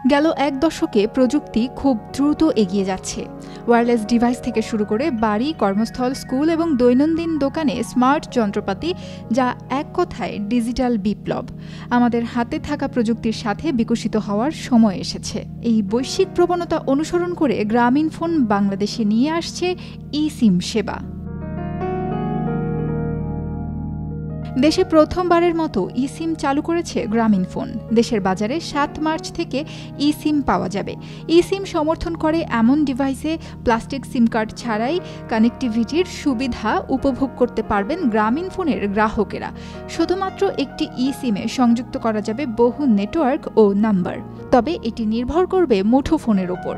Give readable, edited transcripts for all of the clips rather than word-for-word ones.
গেল এক দশকে প্রযুক্তি খুব দ্রুত এগিয়ে যাচ্ছে। ওয়্যারলেস ডিভাইস থেকে শুরু করে বাড়ি, কর্মস্থল, স্কুল এবং দৈনন্দিন দোকানে স্মার্ট যন্ত্রপাতি, যা এক কথায় ডিজিটাল বিপ্লব। আমাদের হাতে থাকা প্রযুক্তির সাথে বিকশিত হওয়ার সময় এসেছে। এই বৈশ্বিক প্রবণতা অনুসরণ করে গ্রামীণফোন বাংলাদেশে নিয়ে আসছে eSIM সেবা। দেশে প্রথমবারের মতো eSIM চালু করেছে গ্রামীণফোন। দেশের বাজারে ৭ মার্চ থেকে eSIM পাওয়া যাবে। eSIM সমর্থন করে এমন ডিভাইসে প্লাস্টিক সিম কার্ড ছাড়াই কানেক্টিভিটির সুবিধা উপভোগ করতে পারবেন গ্রামীণফোনের গ্রাহকেরা। শুধুমাত্র একটি eSIM-এ সংযুক্ত করা যাবে বহু নেটওয়ার্ক ও নাম্বার। তবে এটি নির্ভর করবে মুঠোফোনের ওপর।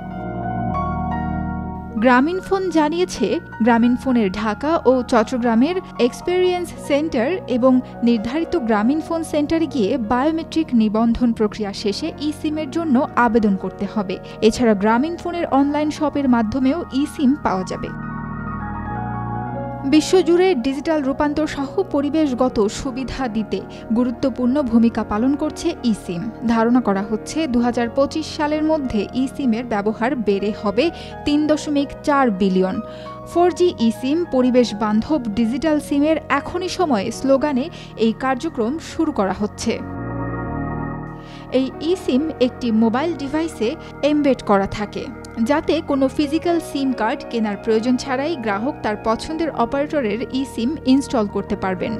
গ্রামীণফোন জানিয়েছে, গ্রামীণফোনের ঢাকা ও চট্টগ্রামের এক্সপেরিয়েন্স সেন্টার এবং নির্ধারিত গ্রামীণফোন সেন্টারে গিয়ে বায়োমেট্রিক নিবন্ধন প্রক্রিয়া শেষে eSIM-এর জন্য আবেদন করতে হবে। এছাড়া গ্রামীণফোনের অনলাইন শপের মাধ্যমেও eSIM পাওয়া যাবে। বিশ্বজুড়ে ডিজিটাল রূপান্তর সহ পরিবেশগত সুবিধা দিতে গুরুত্বপূর্ণ ভূমিকা পালন করছে eSIM। ধারণা করা হচ্ছে ২০২৫ সালের মধ্যে eSIM-এর ব্যবহার বেড়ে হবে ৩.৪ বিলিয়ন। 4G eSIM পরিবেশ বান্ধব ডিজিটাল সিমের এখনই সময় স্লোগানে এই কার্যক্রম শুরু করা হচ্ছে। এই eSIM একটি মোবাইল ডিভাইসে এমবেড করা থাকে, যাতে কোনো ফিজিক্যাল সিম কার্ড কেনার প্রয়োজন ছাড়াই গ্রাহক তার পছন্দের অপারেটরের eSIM ইনস্টল করতে পারবেন।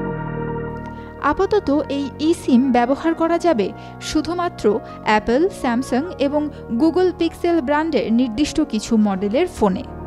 আপাতত এই eSIM ব্যবহার করা যাবে শুধুমাত্র অ্যাপল, স্যামসাং এবং গুগল পিক্সেল ব্র্যান্ডের নির্দিষ্ট কিছু মডেলের ফোনে।